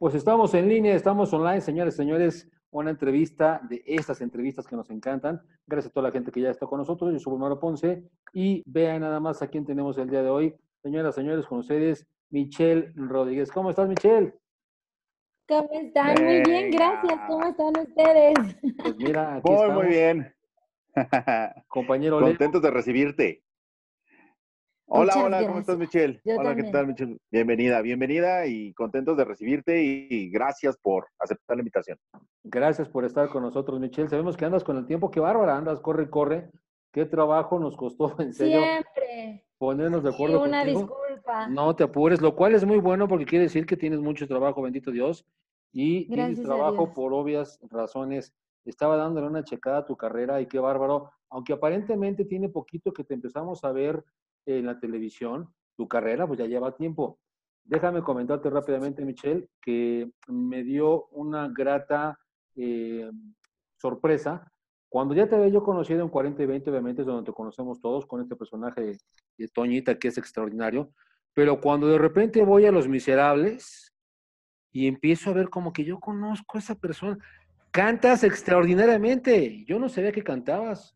Pues estamos en línea, estamos online, señores, señores, una entrevista de estas entrevistas que nos encantan. Gracias a toda la gente que ya está con nosotros. Yo soy Mauro Ponce y vean nada más a quién tenemos el día de hoy. Señoras, señores, con ustedes, Michelle Rodríguez. ¿Cómo estás, Michelle? ¿Cómo están? Muy bien, gracias. ¿Cómo Venga, están ustedes? Pues mira, aquí muy estamos, bien. compañero Leo. Contentos de recibirte. Hola, Muchas hola, ¿cómo estás, gracias. Michelle? Yo Hola, ¿qué también. tal, Michelle? Bienvenida, bienvenida y contentos de recibirte y gracias por aceptar la invitación. Gracias por estar con nosotros, Michelle. Sabemos que andas con el tiempo, qué bárbara, andas, corre, corre. Qué trabajo nos costó, en serio, Siempre. ponernos de Sí, acuerdo una contigo. disculpa. No te apures, lo cual es muy bueno porque quiere decir que tienes mucho trabajo, bendito Dios, y tienes Gracias a Dios. trabajo por obvias razones. Estaba dándole una checada a tu carrera y qué bárbaro, aunque aparentemente tiene poquito que te empezamos a ver en la televisión, tu carrera pues ya lleva tiempo. Déjame comentarte rápidamente, Michelle, que me dio una grata eh, sorpresa. Cuando ya te había yo conocido en 40 y 20, obviamente es donde te conocemos todos con este personaje de Toñita que es extraordinario, pero cuando de repente voy a Los Miserables y empiezo a ver como que yo conozco a esa persona, cantas extraordinariamente, yo no sabía que cantabas.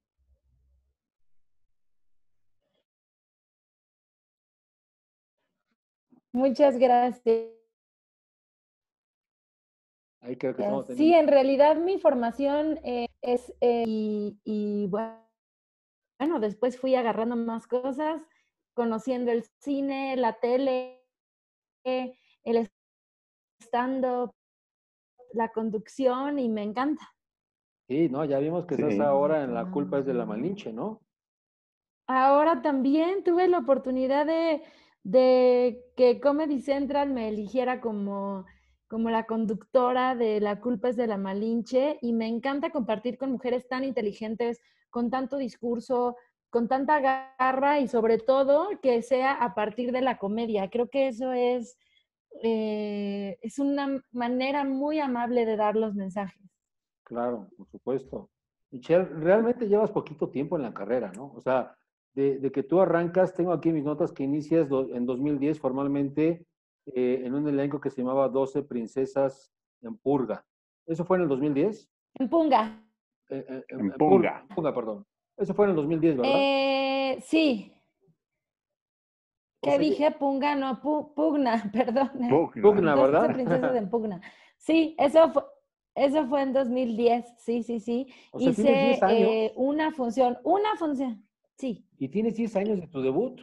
Muchas gracias. Ahí creo que estamos Sí, teniendo. en realidad mi formación es, y bueno, después fui agarrando más cosas, conociendo el cine, la tele, el stand-up, la conducción y me encanta. Sí, no, ya vimos que estás Sí. ahora en La culpa es de la Malinche, ¿no? Ahora también tuve la oportunidad de que Comedy Central me eligiera como la conductora de La culpa es de la Malinche y me encanta compartir con mujeres tan inteligentes, con tanto discurso, con tanta garra y sobre todo que sea a partir de la comedia. Creo que eso es una manera muy amable de dar los mensajes. Claro, por supuesto. Michelle, realmente llevas poquito tiempo en la carrera, ¿no? O sea, de que tú arrancas, tengo aquí mis notas que inicias en 2010 formalmente en un elenco que se llamaba 12 Princesas en Purga. ¿Eso fue en el 2010? En Punga. En En Purga, Punga. Purga, perdón. Eso fue en el 2010, ¿verdad? Sí. O ¿Qué sea, dije? Punga, no, pugna, perdón. Pugna. Pugna, 12 ¿verdad? princesas en pugna. Sí, eso fue en 2010. Sí, sí, sí. O sea, tienes 10 Hice años una función. Sí, y tienes 10 años de tu debut.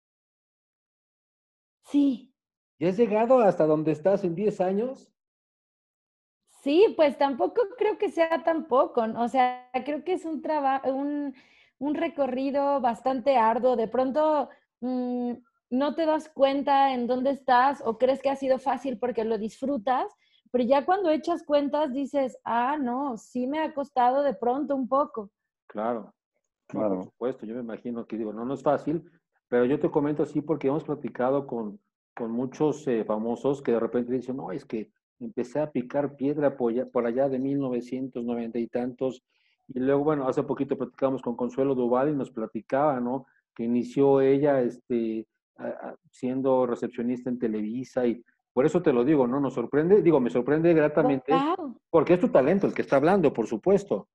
sí, ¿Ya has llegado hasta donde estás en 10 años? sí, pues tampoco creo que sea tan poco, ¿no? O sea, creo que es un recorrido bastante arduo. De pronto, mm, no te das cuenta en dónde estás o crees que ha sido fácil porque lo disfrutas, pero ya cuando echas cuentas dices, ah, no, sí me ha costado de pronto un poco. Claro. No, por Claro. supuesto, yo me imagino que digo, no, no es fácil, pero yo te comento así porque hemos platicado con muchos famosos que de repente dicen, no, es que empecé a picar piedra por allá de 1990 y tantos, y luego, bueno, hace poquito platicamos con Consuelo Duval y nos platicaba, ¿no? Que inició ella siendo recepcionista en Televisa y por eso te lo digo, ¿no? Nos sorprende, digo, me sorprende gratamente ¡Wow! porque es tu talento el que está hablando, por supuesto.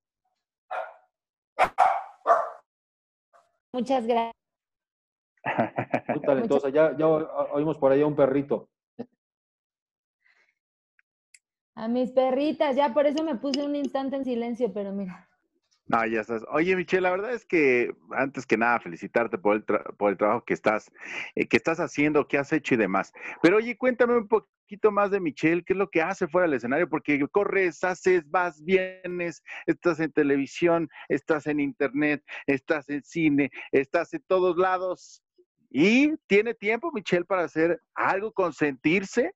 Muchas gracias. Muy Muchas, talentosa. Ya oímos por ahí a un perrito. a mis perritas, ya por eso me puse un instante en silencio, pero mira. No, ya estás. Oye, Michelle, la verdad es que antes que nada felicitarte por por el trabajo que estás haciendo, que has hecho y demás. Pero oye, cuéntame un poquito más de Michelle, ¿qué es lo que hace fuera del escenario? Porque corres, haces, vas, vienes, estás en televisión, estás en internet, estás en cine, estás en todos lados. ¿Y tiene tiempo, Michelle, para hacer algo, consentirse?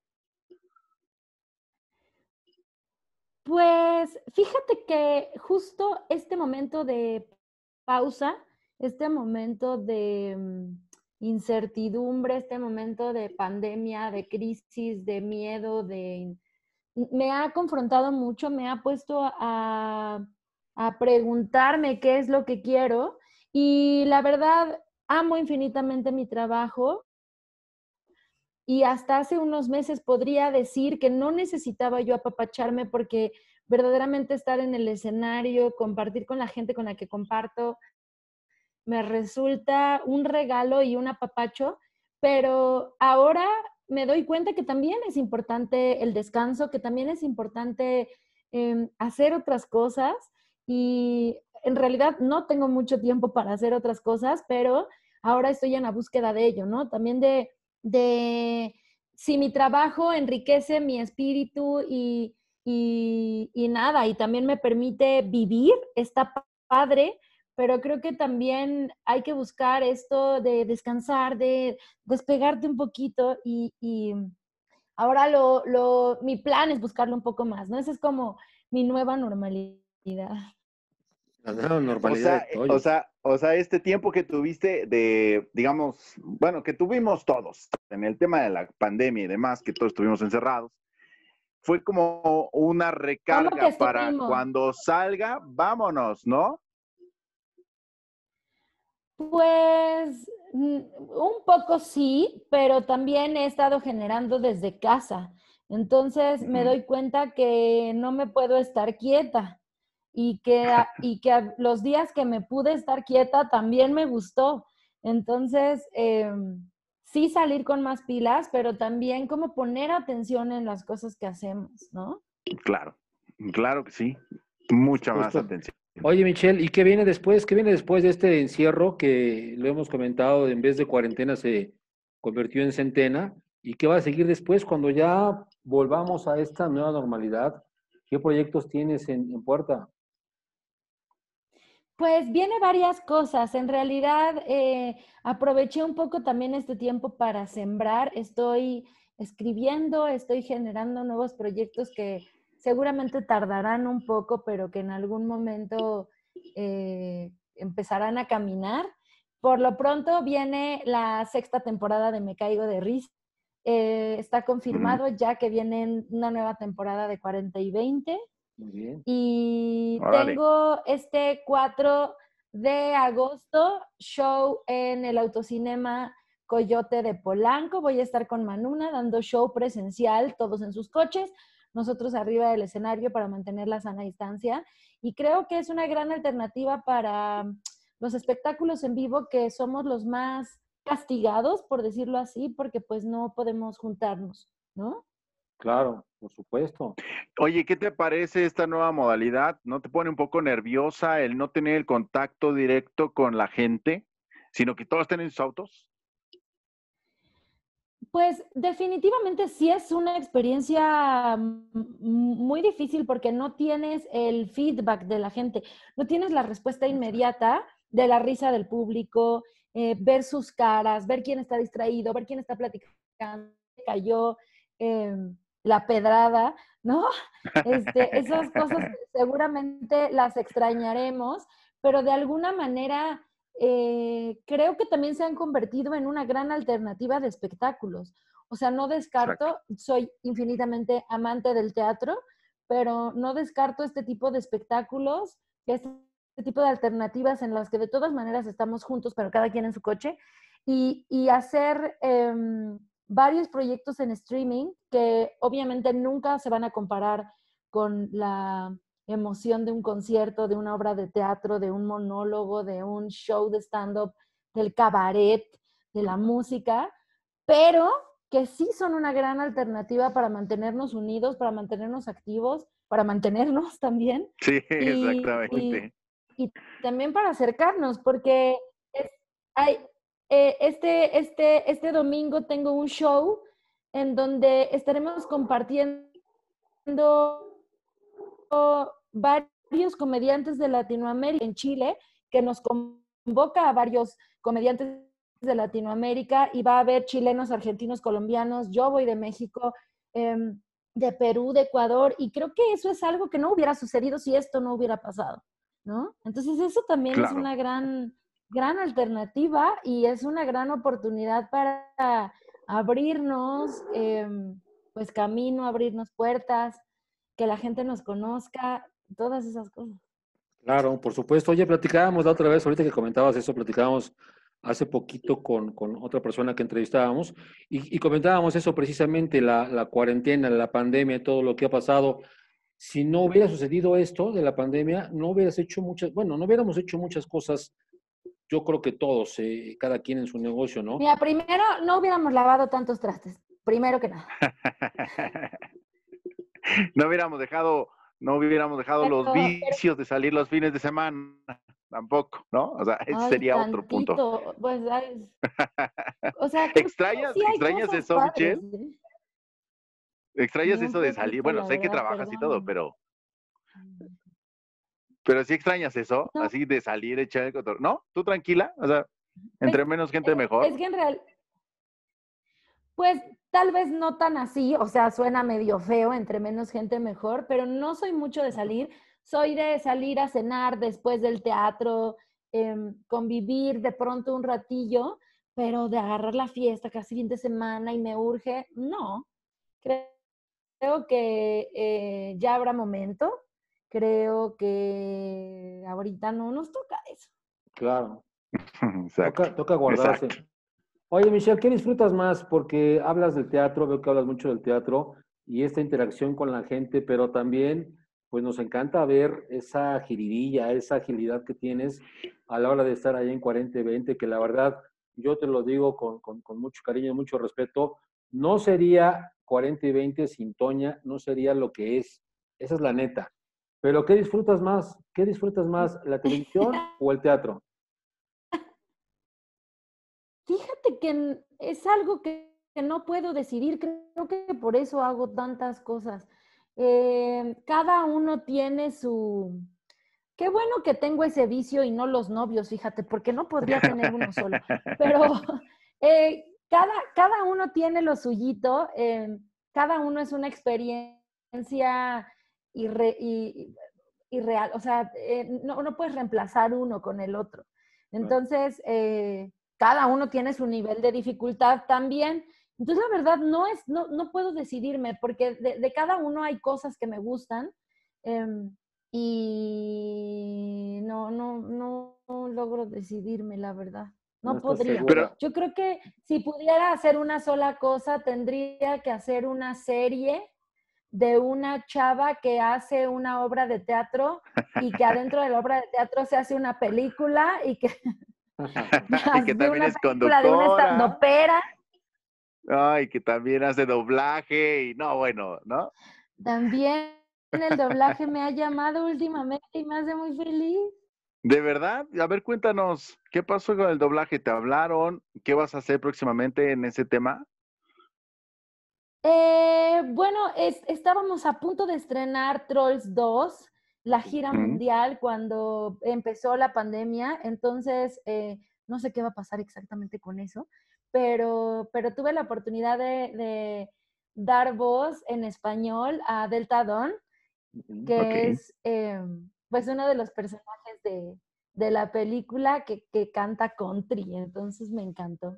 Pues fíjate que justo este momento de pausa, este momento de incertidumbre, este momento de pandemia, de crisis, de miedo, me ha confrontado mucho, me ha puesto a preguntarme qué es lo que quiero y la verdad amo infinitamente mi trabajo. y hasta hace unos meses podría decir que no necesitaba yo apapacharme porque verdaderamente estar en el escenario, compartir con la gente con la que comparto, me resulta un regalo y un apapacho, pero ahora me doy cuenta que también es importante el descanso, que también es importante hacer otras cosas y en realidad no tengo mucho tiempo para hacer otras cosas, pero ahora estoy en la búsqueda de ello, ¿no? También de si mi trabajo enriquece mi espíritu y nada, y también me permite vivir, está padre, pero creo que también hay que buscar esto de descansar, de despegarte un poquito y ahora mi plan es buscarlo un poco más, ¿no? Esa es como mi nueva normalidad. La nueva O normalidad de sea, Toyo. este tiempo que tuviste de, digamos, bueno, que tuvimos todos en el tema de la pandemia y demás, que todos estuvimos encerrados, fue como una ¿Cómo que recarga para estuvimos? cuando salga, vámonos, ¿no? Pues un poco sí, pero también he estado generando desde casa. Entonces me doy cuenta que no me puedo estar quieta y que los días que me pude estar quieta también me gustó. Entonces, sí salir con más pilas, pero también como poner atención en las cosas que hacemos, ¿no? Claro, claro que sí. Por Mucha más supuesto. atención. Oye, Michelle, ¿y qué viene después? ¿Qué viene después de este encierro que lo hemos comentado, en vez de cuarentena se convirtió en centena? ¿Y qué va a seguir después cuando ya volvamos a esta nueva normalidad? ¿Qué proyectos tienes en puerta? Pues viene varias cosas. En realidad, aproveché un poco también este tiempo para sembrar. Estoy escribiendo, estoy generando nuevos proyectos que seguramente tardarán un poco, pero que en algún momento empezarán a caminar. Por lo pronto viene la sexta temporada de Me Caigo de Risa. Está Ujú. confirmado ya que viene una nueva temporada de 40 y 20. Muy bien. Y Órale. tengo este 4 de agosto show en el Autocinema Coyote de Polanco. Voy a estar con Manuna dando show presencial, todos en sus coches, nosotros arriba del escenario para mantener la sana distancia. Y creo que es una gran alternativa para los espectáculos en vivo que somos los más castigados, por decirlo así, porque pues no podemos juntarnos, ¿no? Claro, por supuesto. Oye, ¿qué te parece esta nueva modalidad? ¿No te pone un poco nerviosa el no tener el contacto directo con la gente, sino que todos estén en sus autos? Pues definitivamente sí es una experiencia muy difícil porque no tienes el feedback de la gente, no tienes la respuesta inmediata de la risa del público, ver sus caras, ver quién está distraído, ver quién está platicando, cayó eh, la pedrada, ¿no? Esas cosas seguramente las extrañaremos, pero de alguna manera creo que también se han convertido en una gran alternativa de espectáculos. O sea, no Exacto. descarto, soy infinitamente amante del teatro, pero no descarto este tipo de espectáculos, este tipo de alternativas en las que de todas maneras estamos juntos, pero cada quien en su coche, y hacer varios proyectos en streaming que obviamente nunca se van a comparar con la emoción de un concierto, de una obra de teatro, de un monólogo, de un show de stand-up, del cabaret, de la música, pero que sí son una gran alternativa para mantenernos unidos, para mantenernos activos, para mantenernos también Sí, y, y, exactamente. y también para acercarnos, porque es, hay, este domingo tengo un show en donde estaremos compartiendo varios comediantes de Latinoamérica en Chile, que nos convoca a varios comediantes de Latinoamérica y va a haber chilenos, argentinos, colombianos, yo voy de México, de Perú, de Ecuador, y creo que eso es algo que no hubiera sucedido si esto no hubiera pasado, ¿no? Entonces eso también es Claro. una gran alternativa y es una gran oportunidad para abrirnos, pues camino, abrirnos puertas, que la gente nos conozca, todas esas cosas. Claro, por supuesto. Oye, platicábamos la otra vez, ahorita que comentabas eso, platicábamos hace poquito con otra persona que entrevistábamos y comentábamos eso precisamente, la cuarentena, la pandemia, todo lo que ha pasado. Si no hubiera sucedido esto de la pandemia, no hubieras hecho muchas, bueno, no hubiéramos hecho muchas cosas, yo creo que todos, cada quien en su negocio, ¿no? Mira, primero no hubiéramos lavado tantos trastes, primero que nada. No hubiéramos dejado los Pero vicios de salir los fines de semana, tampoco, ¿no? O sea, ese ay, sería otro punto. tantito, pues, o sea, creo que sí hay ¿Extrañas cosas eso, padres, Michelle? ¿eh? ¿Extrañas Sí, un eso de salir? poquito, Bueno, la sé que verdad, trabajas y todo, perdóname. pero sí extrañas eso, No, así de salir, echar el cotorreo. ¿No? ¿Tú tranquila? O sea, pues, entre menos gente es mejor. que en real, pues tal vez no tan así, o sea, suena medio feo, entre menos gente mejor, pero no soy mucho de salir. Soy de salir a cenar después del teatro, convivir de pronto un ratillo, pero de agarrar la fiesta casi fin de semana y me urge, no. Creo que ya habrá momento. Creo que ahorita no nos toca eso. Claro, Exacto, toca guardarse. exacto. Oye, Michelle, ¿qué disfrutas más? Porque hablas del teatro, veo que hablas mucho del teatro y esta interacción con la gente, pero también, pues nos encanta ver esa jiribilla, esa agilidad que tienes a la hora de estar ahí en 40-20, que la verdad, yo te lo digo con mucho cariño y mucho respeto, no sería 40-20 sin Toña, no sería lo que es. Esa es la neta. Pero ¿qué disfrutas más? ¿Qué disfrutas más, la televisión o el teatro? Fíjate que es algo que no puedo decidir, creo que por eso hago tantas cosas. Cada uno tiene su... Qué bueno que tengo ese vicio y no los novios, fíjate, porque no podría tener uno solo. Pero cada uno tiene lo suyito, cada uno es una experiencia irre, y, irreal, o sea, no puedes reemplazar uno con el otro. Entonces, cada uno tiene su nivel de dificultad también. Entonces, la verdad, no puedo decidirme, porque de cada uno hay cosas que me gustan. Y no logro decidirme, la verdad. No No estás podría. Pero, segura. Yo creo que si pudiera hacer una sola cosa, tendría que hacer una serie de una chava que hace una obra de teatro y que adentro de la obra de teatro se hace una película y que y que hace también una es película de una conductora, estandopera. ay, que también hace doblaje y no, bueno, ¿no? También el doblaje me ha llamado últimamente y me hace muy feliz. ¿De verdad? A ver, cuéntanos, ¿qué pasó con el doblaje? ¿Te hablaron? ¿Qué vas a hacer próximamente en ese tema? Bueno, estábamos a punto de estrenar Trolls 2, la gira Ujú. mundial, cuando empezó la pandemia. Entonces, no sé qué va a pasar exactamente con eso, pero tuve la oportunidad de dar voz en español a Delta Dawn, Ok. que es pues uno de los personajes de la película que canta country. Entonces me encantó.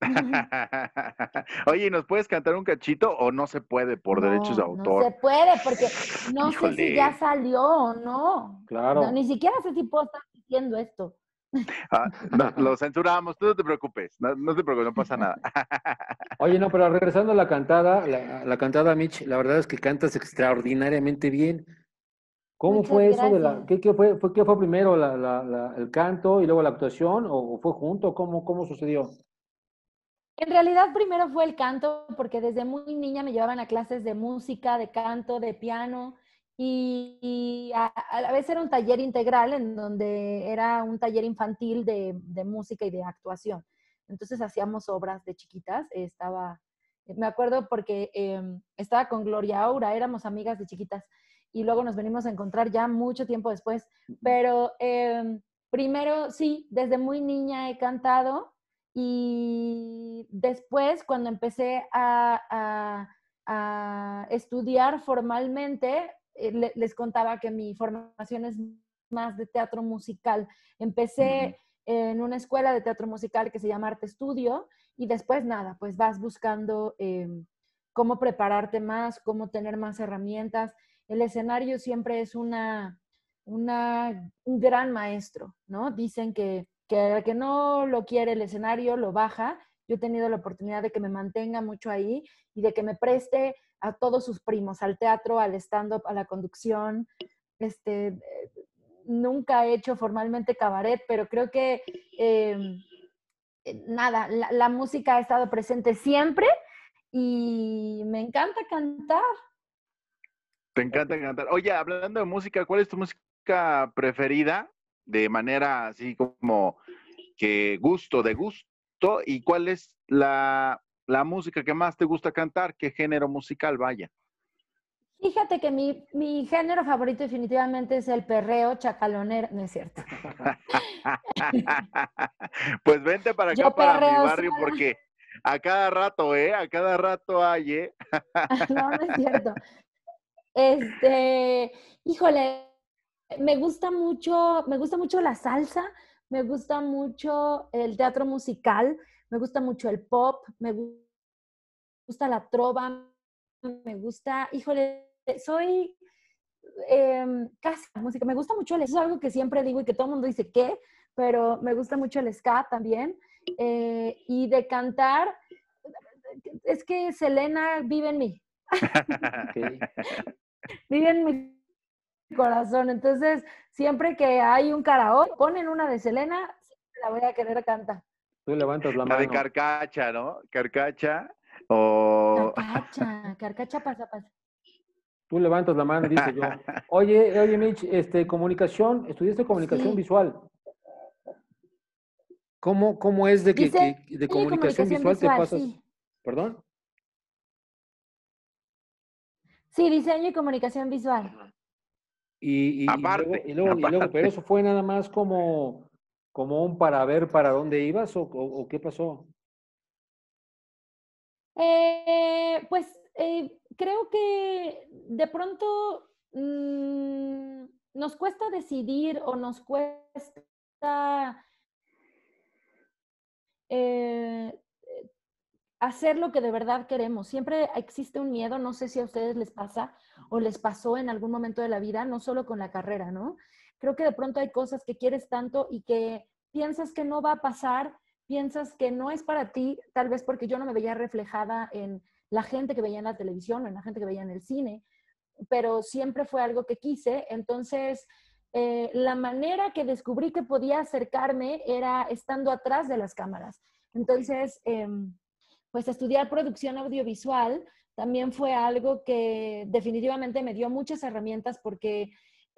Oye, ¿nos puedes cantar un cachito o no se puede por derechos de No se autor? puede porque no sé si ya Híjole. salió o no. No, ni Claro. siquiera sé si puedo estar diciendo esto. No, lo censuramos, tú no te preocupes, no te preocupes, no pasa nada. Oye, no, pero regresando a la cantada, Mitch, la verdad es que cantas extraordinariamente bien. ¿Cómo Muchas fue eso de la, gracias. qué fue primero, el canto y luego la actuación, o fue junto? ¿Cómo sucedió? En realidad primero fue el canto, porque desde muy niña me llevaban a clases de música, de canto, de piano, y a la vez era un taller integral en donde era un taller infantil de música y de actuación. Entonces hacíamos obras de chiquitas. Me acuerdo porque estaba con Gloria Aura, éramos amigas de chiquitas, y luego nos venimos a encontrar ya mucho tiempo después. Pero primero, sí, desde muy niña he cantado. Y después, cuando empecé a estudiar formalmente, les contaba que mi formación es más de teatro musical. Ujú. Empecé en una escuela de teatro musical que se llama Arte Estudio y después nada, pues vas buscando cómo prepararte más, cómo tener más herramientas. El escenario siempre es un gran maestro, ¿no? Dicen que que el que no lo quiere el escenario lo baja. Yo he tenido la oportunidad de que me mantenga mucho ahí y de que me preste a todos sus primos, al teatro, al stand-up, a la conducción. Nunca he hecho formalmente cabaret, pero creo que nada, la música ha estado presente siempre y me encanta cantar. Te encanta cantar. Oye, hablando de música, ¿cuál es tu música preferida? De manera así como que gusto, de gusto. ¿Y cuál es la música que más te gusta cantar? ¿Qué género musical vaya? Fíjate que mi género favorito definitivamente es el perreo chacalonero, no es cierto. Pues vente para acá, Yo para mi perreo barrio, sola. porque a cada rato, a cada rato hay, No, no es cierto. Este, híjole, me gusta mucho la salsa, me gusta mucho el teatro musical, me gusta mucho el pop, me gusta la trova, me gusta, híjole, soy casi música, me gusta mucho eso es algo que siempre digo y que todo el mundo dice, ¿qué? Pero me gusta mucho el ska también. Y de cantar, es que Selena vive en mí, Ok. vive en mi corazón. Entonces, siempre que hay un karaoke, ponen una de Selena, la voy a querer cantar. Tú levantas la la de mano. Carcacha, ¿no? Carcacha o... Carcacha, carcacha pasa, pasa. Tú levantas la mano y dice yo. Oye, Mitch, comunicación, estudiaste comunicación Sí, visual. ¿Cómo es de diseño de y comunicación comunicación visual te visual, pasas? sí. ¿Perdón? Sí, diseño y comunicación visual. Aparte, Y luego, pero aparte. eso fue nada más como un para ver para dónde ibas o qué pasó. Pues creo que de pronto nos cuesta decidir o nos cuesta eh, hacer lo que de verdad queremos. Siempre existe un miedo, no sé si a ustedes les pasa o les pasó en algún momento de la vida, no solo con la carrera, ¿no? Creo que de pronto hay cosas que quieres tanto y que piensas que no va a pasar, piensas que no es para ti, tal vez porque yo no me veía reflejada en la gente que veía en la televisión o en la gente que veía en el cine, pero siempre fue algo que quise. Entonces, la manera que descubrí que podía acercarme era estando atrás de las cámaras. Entonces, pues estudiar producción audiovisual también fue algo que definitivamente me dio muchas herramientas porque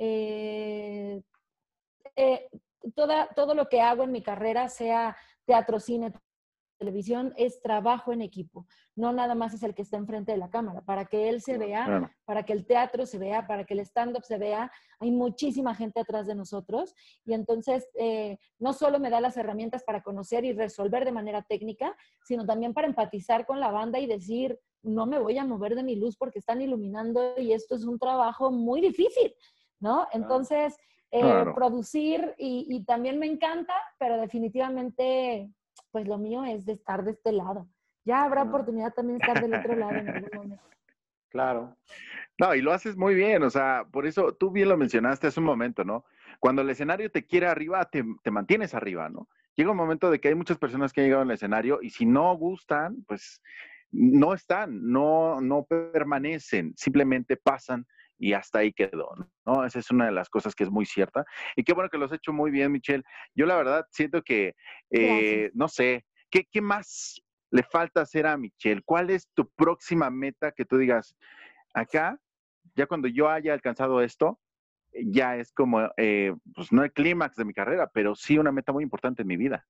eh, eh, todo lo que hago en mi carrera, sea teatro, cine, televisión, es trabajo en equipo. No nada más es el que está enfrente de la cámara. Para que él se vea, Claro. para que el teatro se vea, para que el stand-up se vea, hay muchísima gente atrás de nosotros. Y entonces, no solo me da las herramientas para conocer y resolver de manera técnica, sino también para empatizar con la banda y decir, no me voy a mover de mi luz porque están iluminando y esto es un trabajo muy difícil, ¿no? Entonces, Claro. producir y también me encanta, pero definitivamente pues lo mío es de estar de este lado. Ya habrá Ah, oportunidad también de estar del otro lado en algún momento. claro. No, y lo haces muy bien, o sea, por eso tú bien lo mencionaste hace un momento, ¿no? Cuando el escenario te quiere arriba, te mantienes arriba, ¿no? Llega un momento de que hay muchas personas que han llegado al escenario y si no gustan, pues no están, no permanecen, simplemente pasan y hasta ahí quedó, ¿no? Esa es una de las cosas que es muy cierta. Y qué bueno que lo has hecho muy bien, Michelle. Yo la verdad siento que, Gracias. no sé, ¿qué más le falta hacer a Michelle? ¿Cuál es tu próxima meta que tú digas, acá, ya cuando yo haya alcanzado esto, ya es como, pues no el clímax de mi carrera, pero sí una meta muy importante en mi vida?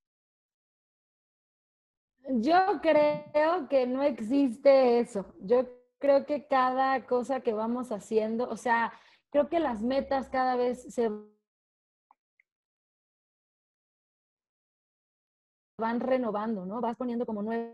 Yo creo que no existe eso. Yo creo que cada cosa que vamos haciendo, o sea, creo que las metas cada vez se van renovando, ¿no? Vas poniendo como nuevas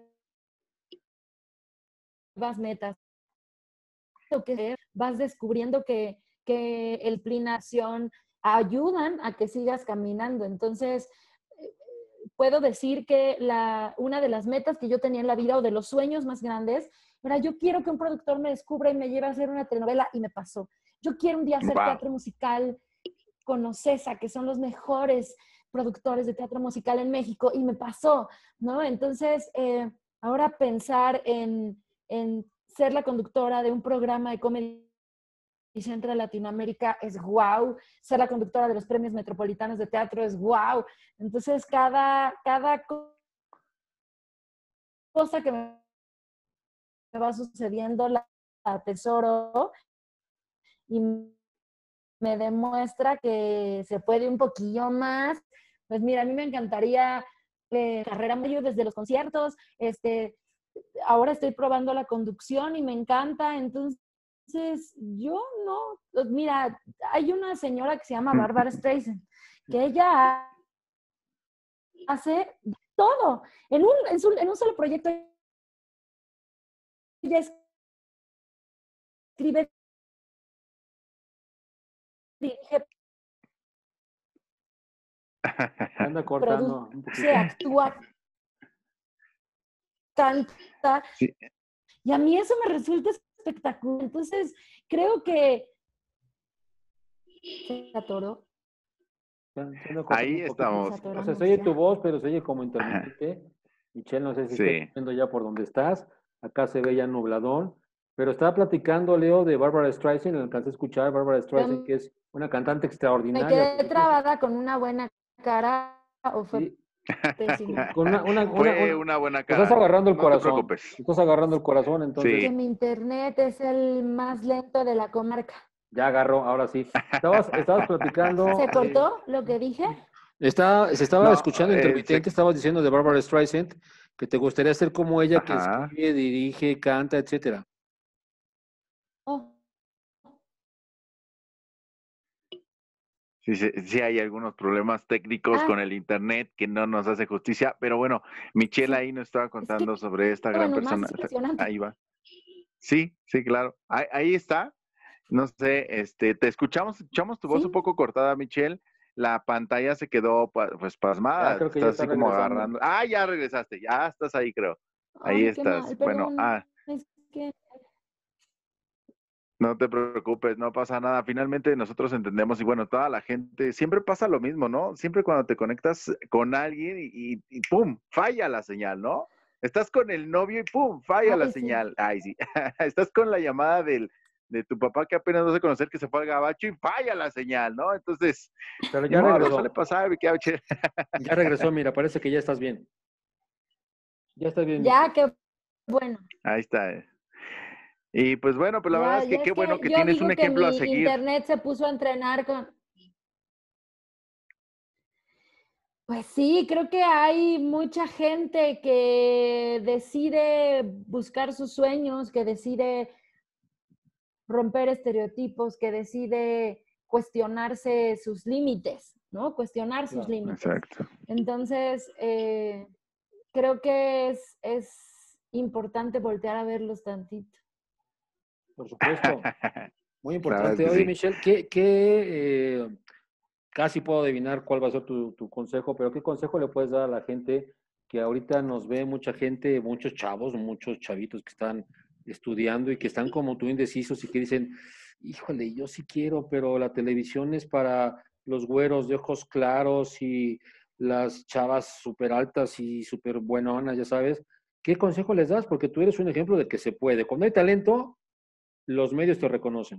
metas. Que vas descubriendo que el plinación ayudan a que sigas caminando. Entonces, puedo decir que una de las metas que yo tenía en la vida o de los sueños más grandes era yo quiero que un productor me descubra y me lleve a hacer una telenovela y me pasó. Yo quiero un día hacer Wow. teatro musical con Ocesa, que son los mejores productores de teatro musical en México y me pasó, ¿no? Entonces, ahora pensar en ser la conductora de un programa de Comedy Central Latinoamérica es wow, ser la conductora de los premios metropolitanos de teatro es wow. Entonces, cada cosa que me va sucediendo la atesoro y me demuestra que se puede un poquillo más. Pues mira, a mí me encantaría carrera mayor desde los conciertos, ahora estoy probando la conducción y me encanta, entonces yo no, mira, hay una señora que se llama Barbara Streisand, que ella hace todo, en un solo proyecto ella escribe, dirige, Anda cortando un produce, poquito. actúa, canta, Sí. y a mí eso me resulta espectacular. Entonces, creo que se atoró. Se anda cortando Ahí un poquito. estamos. Nos O sea, atoramos se oye ya. tu voz, pero se oye como Ajá. intermitente. Michelle, no sé si Sí. estás viendo ya por donde estás. Acá se ve ya nubladón. Pero estaba platicando, Leo, de Barbara Streisand. Alcancé a escuchar a Barbara Streisand, que es una cantante Me extraordinaria. quedé trabada con una buena cara o fue Sí, pésimo. con Fue una buena te estás cara. agarrando el No te corazón. preocupes. Te estás agarrando el corazón, entonces Que Sí. mi internet es el más lento de la comarca. ya agarró, ahora sí. Estabas platicando. ¿Se cortó lo que dije? Se estaba No, escuchando intermitente, estabas diciendo de Barbara Streisand que te gustaría ser como ella, que ajá. escribe, dirige, canta, etcétera. Oh, Sí, sí, sí hay algunos problemas técnicos ah, con el internet que no nos hace justicia, pero bueno, Michelle sí. ahí nos estaba Es que, contando sobre esta gran bueno, más persona. impresionante. Ahí va. Sí, sí, claro. Ahí está. No sé, te escuchamos tu voz un Sí. poco cortada, Michelle. La pantalla se quedó pues Ya pasmada. creo que ya Estás está así como regresando. agarrando. Ah, ya regresaste. Ya estás ahí, creo. Ahí Ay, qué estás. mal, Bueno, perdón. Es que no te preocupes, no pasa nada. Finalmente nosotros entendemos y bueno, toda la gente, siempre pasa lo mismo, ¿no? Siempre cuando te conectas con alguien y ¡pum! Falla la señal, ¿no? Estás con el novio y ¡pum! Falla la ay, sí. señal. Ay, sí. Estás con la llamada de tu papá que apenas no sé conocer que se fue al gabacho y falla la señal, ¿no? Entonces, Pero ni ya modo, suele regresó. pasar, mi cauche. Ya regresó, mira, parece que ya estás bien. Ya estás bien, Ya, Michelle. qué bueno. Ahí está. Y pues bueno, pues la verdad Ya, es que ya qué es bueno que que yo tienes un digo que ejemplo a mi seguir. internet se puso a entrenar con. Pues sí, creo que hay mucha gente que decide buscar sus sueños, que decide romper estereotipos, que decide cuestionarse sus límites, ¿no? Cuestionar sus Claro, límites. Exacto. Entonces, creo que es importante voltear a verlos tantito. por supuesto. Muy La verdad es importante. que Oye, sí. Michelle, casi puedo adivinar cuál va a ser tu consejo, pero ¿qué consejo le puedes dar a la gente que ahorita nos ve mucha gente, muchos chavos, muchos chavitos que están estudiando y que están como tú indecisos y que dicen, híjole, yo sí quiero, pero la televisión es para los güeros de ojos claros y las chavas súper altas y súper buenonas, ya sabes? ¿Qué consejo les das? Porque tú eres un ejemplo de que se puede. Cuando hay talento, los medios te reconocen.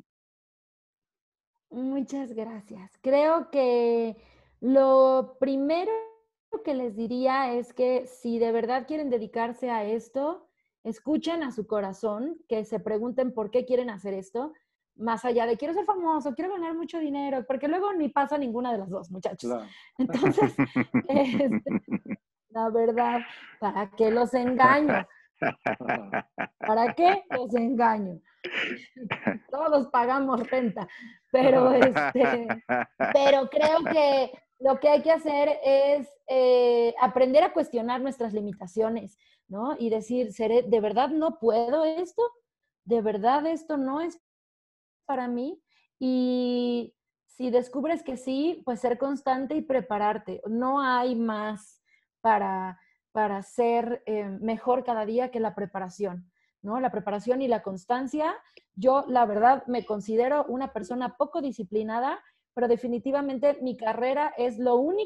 Muchas gracias. Creo que lo primero que les diría es que si de verdad quieren dedicarse a esto, escuchen a su corazón, que se pregunten por qué quieren hacer esto, más allá de quiero ser famoso, quiero ganar mucho dinero, porque luego ni pasa ninguna de las dos, muchachos. Claro. Entonces, este, la verdad, ¿para qué los engaño? ¿Para qué los engaño? Todos pagamos renta, pero pero creo que lo que hay que hacer es aprender a cuestionar nuestras limitaciones, ¿no? Y decir, ¿de verdad no puedo esto? ¿De verdad esto no es para mí? Y si descubres que sí, pues ser constante y prepararte. No hay más para, para ser mejor cada día que la preparación, ¿no? La preparación y la constancia. Yo, la verdad, me considero una persona poco disciplinada, pero definitivamente mi carrera es lo único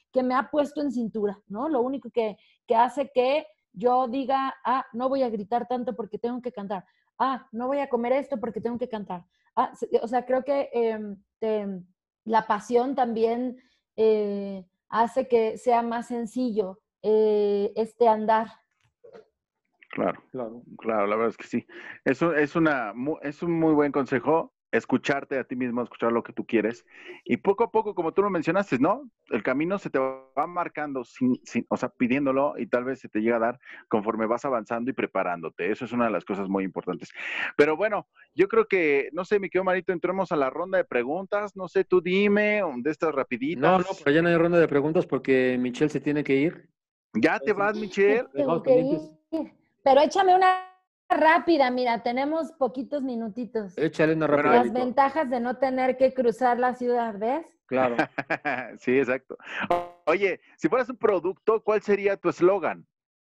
que me ha puesto en cintura, ¿no? Lo único que hace que yo diga, no voy a gritar tanto porque tengo que cantar. No voy a comer esto porque tengo que cantar. O sea, creo que la pasión también hace que sea más sencillo este andar. Claro, la verdad es que sí. Es un muy buen consejo, escucharte a ti mismo, escuchar lo que tú quieres. Y poco a poco, como tú lo mencionaste, ¿no? El camino se te va marcando, o sea, pidiéndolo y tal vez se te llega a dar conforme vas avanzando y preparándote. Eso es una de las cosas muy importantes. Pero bueno, yo creo que, no sé, mi querido Marito, entremos a la ronda de preguntas. No sé, tú dime, de estas rapiditas. No, pero ya no hay ronda de preguntas porque Michelle se tiene que ir. ¿Ya te vas, Michelle? Tengo que ir. Pero échame una rápida, mira, tenemos poquitos minutitos. Échale una rápida. Las ventajas de no tener que cruzar la ciudad, ¿ves? Claro. Sí, exacto. Oye, si fueras un producto, ¿cuál sería tu eslogan?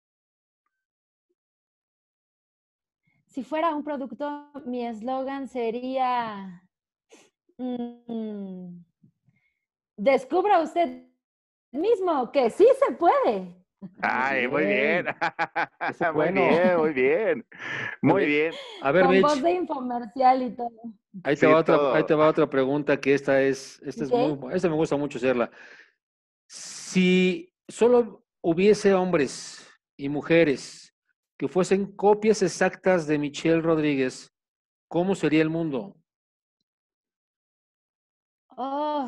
Si fuera un producto, mi eslogan sería descubra usted mismo que sí se puede. Ay, muy bien. Eso es Muy bueno. bien, muy bien. Muy bien. A ver, Con Mitch, voz de infomercial y todo. ahí te Sí, va todo. otra pregunta que esta es esta me gusta mucho hacerla. Si solo hubiese hombres y mujeres que fuesen copias exactas de Michelle Rodríguez, ¿cómo sería el mundo? Oh,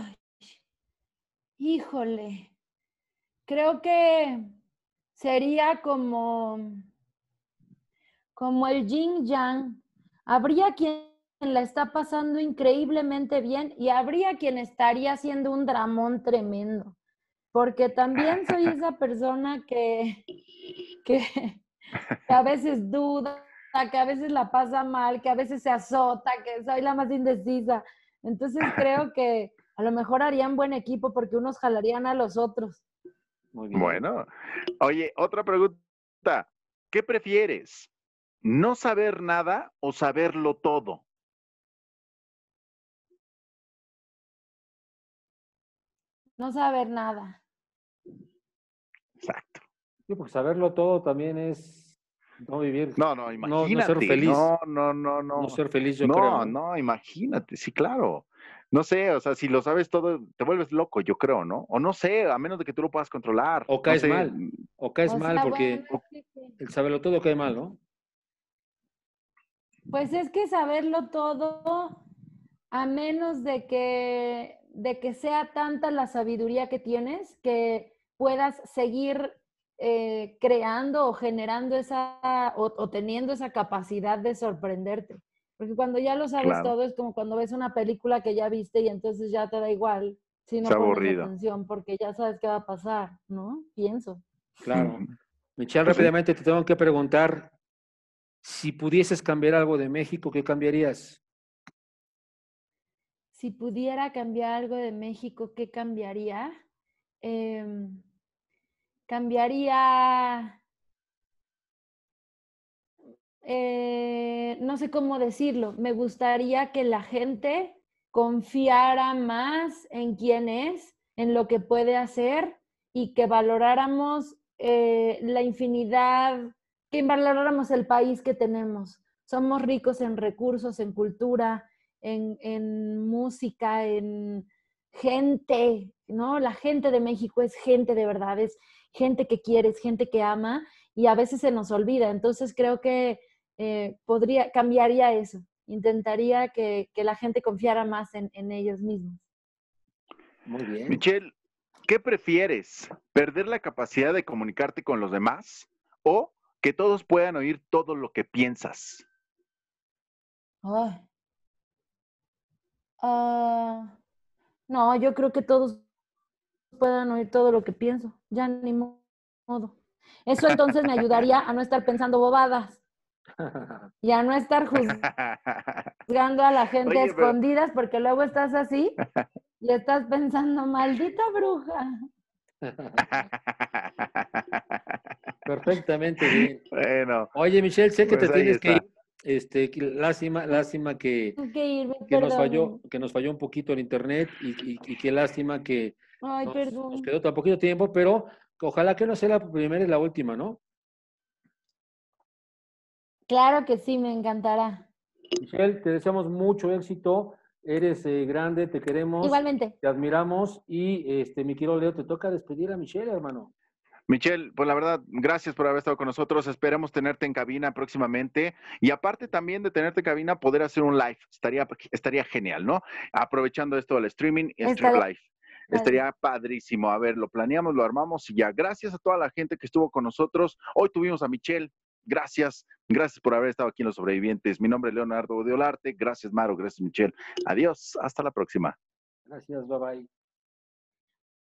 híjole. Creo que sería como el yin yang. Habría quien la está pasando increíblemente bien y habría quien estaría haciendo un dramón tremendo. Porque también soy esa persona que a veces duda, que a veces la pasa mal, que a veces se azota, que soy la más indecisa. Entonces creo que a lo mejor harían buen equipo porque unos jalarían a los otros. Muy bien. Bueno. Oye, otra pregunta. ¿Qué prefieres? ¿No saber nada o saberlo todo? No saber nada. Exacto. Sí, porque saberlo todo también es no vivir, No, no ser imagínate. feliz, No. no ser feliz, yo creo, No, ¿no? no, imagínate. Sí, claro. No sé, o sea, si lo sabes todo, te vuelves loco, yo creo, ¿no? O no sé, a menos de que tú lo puedas controlar. O No caes sé. mal, o caes O mal sea, porque bueno, el saberlo todo cae mal, ¿no? pues es que saberlo todo, a menos de que sea tanta la sabiduría que tienes, que puedas seguir creando o generando o teniendo esa capacidad de sorprenderte. Porque cuando ya lo sabes Claro, todo, es como cuando ves una película que ya viste y entonces ya te da igual si es no pones aburrido. atención porque ya sabes qué va a pasar, ¿no? Pienso. Claro. Ujú. Michelle, Pues sí. rápidamente te tengo que preguntar, si pudieses cambiar algo de México, ¿qué cambiarías? Si pudiera cambiar algo de México, ¿qué cambiaría? Cambiaría, no sé cómo decirlo, me gustaría que la gente confiara más en quién es, en lo que puede hacer y que valoráramos la infinidad, que valoráramos el país que tenemos. Somos ricos en recursos, en cultura, en música, en gente, ¿no? La gente de México es gente de verdad, es gente que quiere, es gente que ama y a veces se nos olvida. Entonces creo que cambiaría eso. Intentaría que la gente confiara más en ellos mismos. Muy bien. Michelle, ¿qué prefieres? ¿Perder la capacidad de comunicarte con los demás o que todos puedan oír todo lo que piensas? Ay. No, yo creo que todos puedan oír todo lo que pienso. Ya ni modo. Eso entonces me ayudaría a no estar pensando bobadas y a no estar juzgando a la gente a Oye, pero escondidas porque luego estás así y estás pensando, maldita bruja. Perfectamente bien. Bueno, Oye, Michelle, sé que te pues ahí tienes que ir. está. Lástima Tengo que irme, que nos perdonen. falló un poquito el internet y qué lástima que Ay, Nos perdón. quedó tan poquito tiempo, pero ojalá que no sea la primera y la última, ¿no? Claro que sí, me encantará. Michelle, te deseamos mucho éxito. Eres grande, te queremos, Igualmente. te admiramos y mi querido Leo, te toca despedir a Michelle, hermano. Michelle, pues la verdad, gracias por haber estado con nosotros. Esperemos tenerte en cabina próximamente. Y aparte también de tenerte en cabina, poder hacer un live. Estaría genial, ¿no? Aprovechando esto del streaming, stream Estaría live. padre. Estaría padrísimo. A ver, lo planeamos, lo armamos y ya. Gracias a toda la gente que estuvo con nosotros. Hoy tuvimos a Michelle. Gracias. Gracias por haber estado aquí en Los Sobrevivientes. Mi nombre es Leonardo de Olarte. Gracias, Maro. Gracias, Michelle. Adiós. Hasta la próxima. Gracias, bye bye.